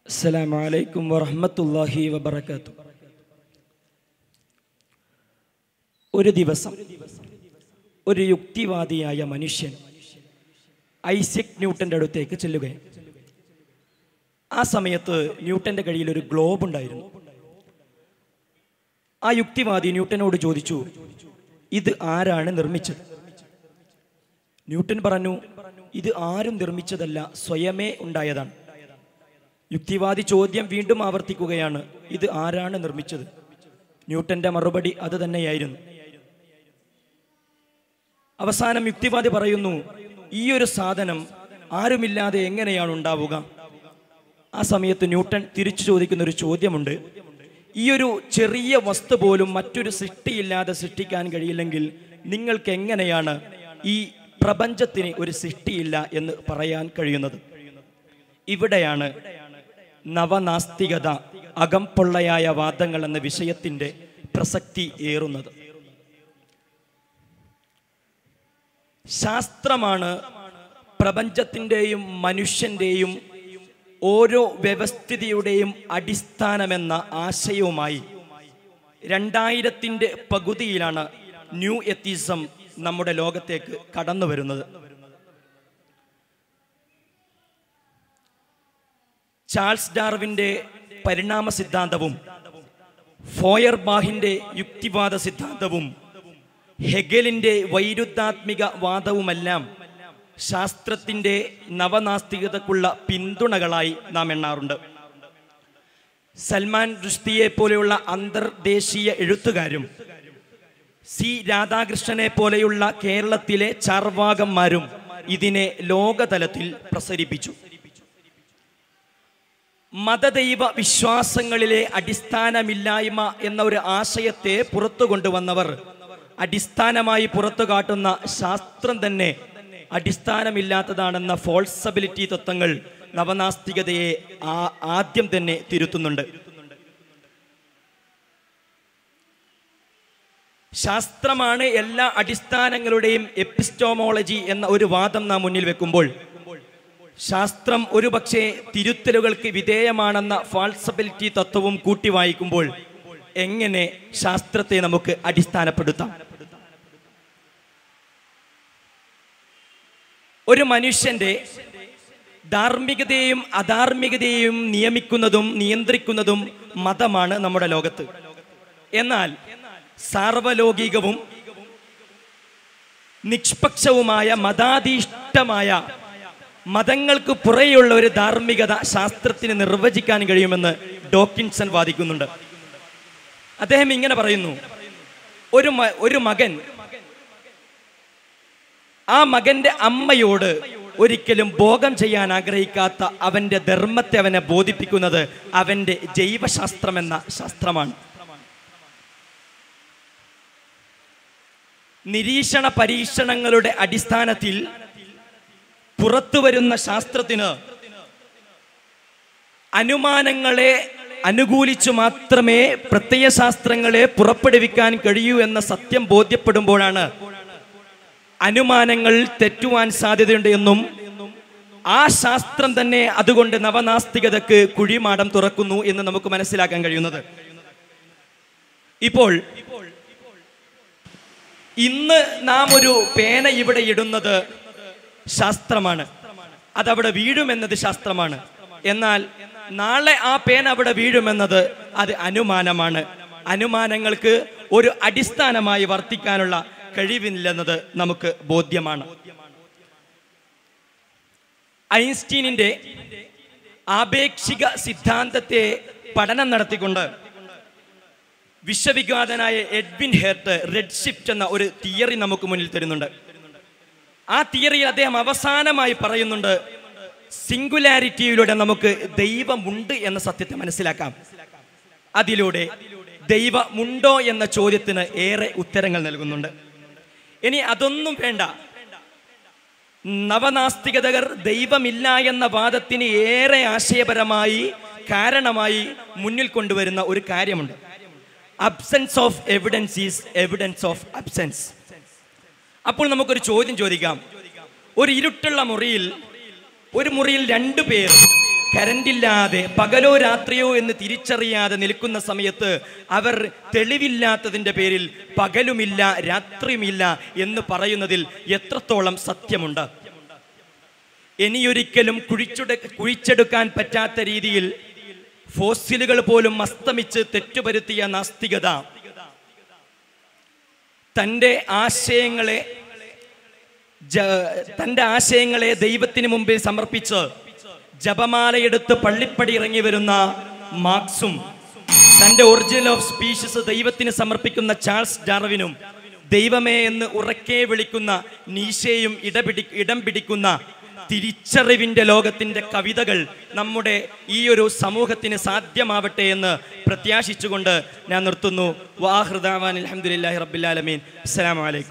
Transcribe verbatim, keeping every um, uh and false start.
അസ്സലാമു അലൈക്കും വറഹ്മത്തുള്ളാഹി വബറകാതുഹു. ഒരു ദിവസം ഒരു യുക്തിവാദിയായ മനുഷ്യൻ ഐസക് ന്യൂട്ടൻ്റെ അടുത്തേക്ക് ചെല്ലുകയാണ്. ആ സമയത്ത് ന്യൂട്ടൻ്റെ കയ്യിൽ ഒരു ഗ്ലോബ് ഉണ്ടായിരുന്നു. ആ യുക്തിവാദി ന്യൂട്ടനോട് ചോദിച്ചു, ഇത് ആരാണ് നിർമ്മിച്ചത്? ന്യൂട്ടൻ പറഞ്ഞു, ഇത് ആരും നിർമ്മിച്ചതല്ല, സ്വയമേ ഉണ്ടായതാണ്. യുക്തിവാദി ചോദ്യം വീണ്ടും ആവർത്തിക്കുകയാണ്, ഇത് ആരാണ് നിർമ്മിച്ചത്? ന്യൂട്ടന്റെ മറുപടി അത് തന്നെയായിരുന്നു. അവസാനം യുക്തിവാദി പറയുന്നു, ഈ ഒരു സാധനം ആരുമില്ലാതെ എങ്ങനെയാണ് ഉണ്ടാവുക? ആ സമയത്ത് ന്യൂട്ടൻ തിരിച്ചു ചോദിക്കുന്ന ഒരു ചോദ്യമുണ്ട്, ഈ ഒരു ചെറിയ വസ്തു പോലും മറ്റൊരു സൃഷ്ടിയില്ലാതെ സൃഷ്ടിക്കാൻ കഴിയില്ലെങ്കിൽ നിങ്ങൾക്ക് എങ്ങനെയാണ് ഈ പ്രപഞ്ചത്തിന് ഒരു സൃഷ്ടിയില്ല എന്ന് പറയാൻ കഴിയുന്നത്? ഇവിടെയാണ് നവനാസ്തികത, അകംപൊള്ളയായ വാദങ്ങൾ എന്ന വിഷയത്തിന്റെ പ്രസക്തി ഏറുന്നത്. ശാസ്ത്രമാണ് പ്രപഞ്ചത്തിൻ്റെയും മനുഷ്യന്റെയും ഓരോ വ്യവസ്ഥിതിയുടെയും അടിസ്ഥാനമെന്ന ആശയവുമായി രണ്ടായിരത്തിൻ്റെ പകുതിയിലാണ് ന്യൂ എത്തിസം നമ്മുടെ ലോകത്തേക്ക് കടന്നു വരുന്നത്. ചാൾസ് ഡാർവിൻ്റെ പരിണാമ സിദ്ധാന്തവും ഫോയർബാഹിൻ്റെ യുക്തിവാദ സിദ്ധാന്തവും ഹെഗലിൻ്റെ വൈരുദ്ധാത്മിക വാദവുമെല്ലാം ശാസ്ത്രത്തിൻ്റെ നവനാസ്തികതക്കുള്ള പിന്തുണകളായി നാം എണ്ണാറുണ്ട്. സൽമാൻ റുഷ്ദിയെ പോലെയുള്ള അന്തർദേശീയ എഴുത്തുകാരും സി രാധാകൃഷ്ണനെ പോലെയുള്ള കേരളത്തിലെ ചാർവാകന്മാരും ഇതിനെ ലോകതലത്തിൽ പ്രസരിപ്പിച്ചു. മതദൈവ വിശ്വാസങ്ങളിലെ അടിസ്ഥാനമില്ലായ്മ എന്ന ഒരു ആശയത്തെ പുറത്തു കൊണ്ടുവന്നവർ അടിസ്ഥാനമായി പുറത്തു കാട്ടുന്ന ശാസ്ത്രം തന്നെ അടിസ്ഥാനമില്ലാത്തതാണെന്ന ഫോൾസബിലിറ്റി തത്വങ്ങൾ നവനാസ്തികതയെ ആദ്യം തന്നെ തിരുത്തുന്നുണ്ട്. ശാസ്ത്രമാണ് എല്ലാ അടിസ്ഥാനങ്ങളുടെയും എപ്പിസ്റ്റോമോളജി എന്ന ഒരു വാദം നാം മുന്നിൽ വെക്കുമ്പോൾ ശാസ്ത്രം ഒരു പക്ഷേ തിരുത്തലുകൾക്ക് വിധേയമാണെന്ന ഫാൾസബിലിറ്റി തത്വവും കൂട്ടി വായിക്കുമ്പോൾ എങ്ങനെ ശാസ്ത്രത്തെ നമുക്ക് അടിസ്ഥാനപ്പെടുത്താം? ഒരു മനുഷ്യന്റെ ധാർമ്മികതയെയും അധാർമികതയെയും നിയമിക്കുന്നതും നിയന്ത്രിക്കുന്നതും മതമാണ് നമ്മുടെ ലോകത്ത്. എന്നാൽ സാർവലൗകികവും നിഷ്പക്ഷവുമായ മതാധീഷ്ഠമായ മതങ്ങൾക്ക് പുറയുള്ള ഒരു ധാർമ്മികത ശാസ്ത്രത്തിന് നിർവചിക്കാൻ കഴിയുമെന്ന് ഡോക്കിൻസൺ വാദിക്കുന്നുണ്ട്. അദ്ദേഹം ഇങ്ങനെ പറയുന്നു, ഒരു ഒരു മകൻ ആ മകന്റെ അമ്മയോട് ഒരിക്കലും ഭോഗം ചെയ്യാൻ ആഗ്രഹിക്കാത്ത അവന്റെ ധർമ്മത്തെ അവനെ ബോധിപ്പിക്കുന്നത് അവന്റെ ജൈവശാസ്ത്രം എന്ന ശാസ്ത്രമാണ്. നിരീക്ഷണ പരീക്ഷണങ്ങളുടെ അടിസ്ഥാനത്തിൽ പുറത്തു വരുന്ന ശാസ്ത്രത്തിന് അനുമാനങ്ങളെ അനുകൂലിച്ചു മാത്രമേ പ്രത്യയശാസ്ത്രങ്ങളെ പുറപ്പെടുവിക്കാൻ കഴിയൂ എന്ന സത്യം ബോധ്യപ്പെടുമ്പോഴാണ് അനുമാനങ്ങൾ തെറ്റുവാൻ സാധ്യതയുണ്ട് എന്നും ആ ശാസ്ത്രം തന്നെ അതുകൊണ്ട് നവനാസ്തികതക്ക് കുഴിമാടം തുറക്കുന്നു എന്ന് നമുക്ക് മനസ്സിലാക്കാൻ കഴിയുന്നത്. ഇപ്പോൾ ഇന്ന് നാം ഒരു പേന ഇവിടെ ഇടുന്നത് ശാസ്ത്രമാണ്, അതവിടെ വീഴുമെന്നത് ശാസ്ത്രമാണ്. എന്നാൽ നാളെ ആ പേന അവിടെ വീഴുമെന്നത് അത് അനുമാനമാണ്. അനുമാനങ്ങൾക്ക് ഒരു അടിസ്ഥാനമായി വർത്തിക്കാനുള്ള കഴിവില്ലെന്നത് നമുക്ക് ബോധ്യമാണ്. ഐൻസ്റ്റീനിന്റെ ആപേക്ഷിക സിദ്ധാന്തത്തെ പഠനം നടത്തിക്കൊണ്ട് വിശ്വവിഖ്യാതനായ എഡ്വിൻ ഹെർട്ട് റെഡ് ഷിഫ്റ്റ് എന്ന ഒരു തിയറി നമുക്ക് മുന്നിൽ തരുന്നുണ്ട്. ആ തിയറിയിൽ അദ്ദേഹം അവസാനമായി പറയുന്നുണ്ട്, സിംഗുലാരിറ്റിയിലൂടെ നമുക്ക് ദൈവമുണ്ട് എന്ന സത്യത്തെ മനസ്സിലാക്കാം. അതിലൂടെ ദൈവമുണ്ടോ എന്ന ചോദ്യത്തിന് ഏറെ ഉത്തരങ്ങൾ നൽകുന്നുണ്ട്. ഇനി അതൊന്നും വേണ്ട, നവനാസ്തികതകർ ദൈവമില്ല എന്ന വാദത്തിന് ഏറെ ആശയപരമായി കാരണമായി മുന്നിൽ കൊണ്ടുവരുന്ന ഒരു കാര്യമുണ്ട്. Absence of evidence is evidence of absence. അപ്പോൾ നമുക്കൊരു ചോദ്യം ചോദിക്കാം, ഒരു ഇരുട്ടുള്ള മുറിയിൽ ഒരു മുറിയിൽ രണ്ടു പേർ കരണ്ടില്ലാതെ പകലോ രാത്രിയോ എന്ന് തിരിച്ചറിയാതെ നിൽക്കുന്ന സമയത്ത് അവർ തെളിവില്ലാത്തതിൻ്റെ പേരിൽ പകലുമില്ല രാത്രിയുമില്ല എന്ന് പറയുന്നതിൽ എത്രത്തോളം സത്യമുണ്ട്? ഇനിയൊരിക്കലും കുഴിച്ചെടു കുഴിച്ചെടുക്കാൻ പറ്റാത്ത രീതിയിൽ ഫോസിലുകൾ പോലും അസ്തമിച്ച് തെറ്റുപരുത്തിയ നാസ്തികത തൻ്റെ ആശയങ്ങളെ തൻ്റെ ആശയങ്ങളെ ദൈവത്തിന് മുമ്പിൽ സമർപ്പിച്ച് ജപമാലയെടുത്ത് പള്ളിപ്പടി ഇറങ്ങി വരുന്ന മാർക്സും തൻ്റെ ഒറിജിനൽ ഓഫ് സ്പീഷീസ് ദൈവത്തിന് സമർപ്പിക്കുന്ന ചാൾസ് ഡാർവിനും ദൈവമേ എന്ന് ഉറക്കെ വിളിക്കുന്ന നീഷയും ഇടപിടി ഇടം പിടിക്കുന്ന തിരിച്ചറിവിൻ്റെ ലോകത്തിൻ്റെ കവിതകൾ നമ്മുടെ ഈ ഒരു സമൂഹത്തിന് സാധ്യമാവട്ടെ എന്ന് പ്രത്യാശിച്ചുകൊണ്ട് ഞാൻ നിർത്തുന്നു. വാഹൃദാവാൻ അൽഹംദുലില്ലാഹി റബ്ബിൽ ആലമീൻ. അസ്സലാമു അലൈക്കും.